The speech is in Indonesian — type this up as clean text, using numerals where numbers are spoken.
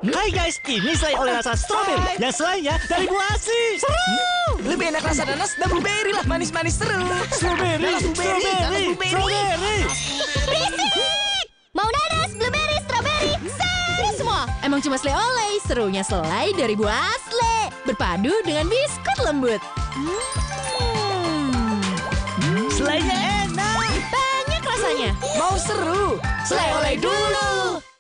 Hai guys, ini selai oleh rasa stroberi. Yang selainya dari buah asli. Seru! Lebih enak rasa nanas dan blueberry lah. Manis-manis seru. Strawberry. Berisik! Mau nanas, blueberry, strawberry, seru semua. Emang cuma selai oleh, serunya selai dari buah asli. Berpadu dengan biskut lembut. Selainya enak. Banyak rasanya. Mau seru? Selai oleh dulu.